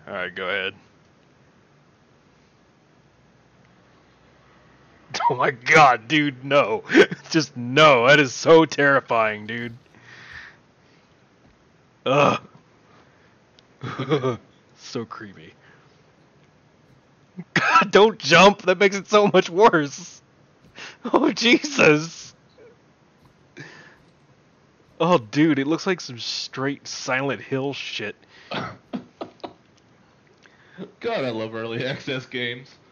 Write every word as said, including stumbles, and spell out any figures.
Alright, go ahead. Oh my god, dude, no. Just no. That is so terrifying, dude. Ugh. So creepy. God, don't jump. That makes it so much worse. Oh, Jesus. Oh, dude, it looks like some straight Silent Hill shit. God, I love early access games.